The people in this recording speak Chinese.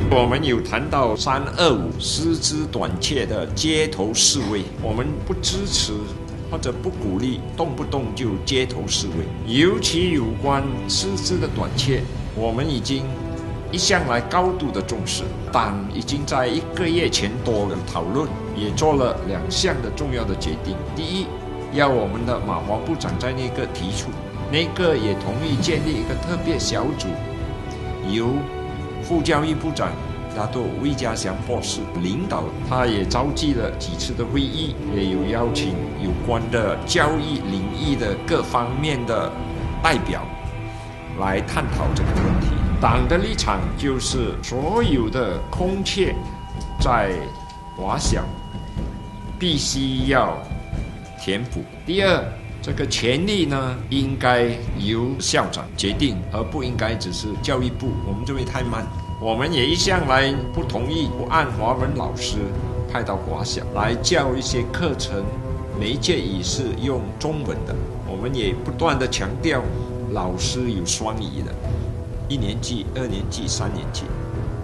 我们有谈到325师资短缺的街头示威，我们不支持或者不鼓励动不动就街头示威，尤其有关师资的短缺，我们已经一向来高度的重视，党已经在1个月前多的讨论，也做了2项的重要的决定。第一，要我们的马华部长在内阁提出，内阁也同意建立一个特别小组，由副教育部长拿督魏家祥博士领导，他也召集了几次的会议，也有邀请有关的教育领域的各方面的代表来探讨这个问题。党的立场就是所有的空缺在华小必须要填补。第二，这个权利呢，应该由校长决定，而不应该只是教育部，我们认为太慢。我们也一向来不同意不按华文老师派到华小来教一些课程，媒介也是用中文的。我们也不断的强调老师有双语的，1年级、2年级、3年级。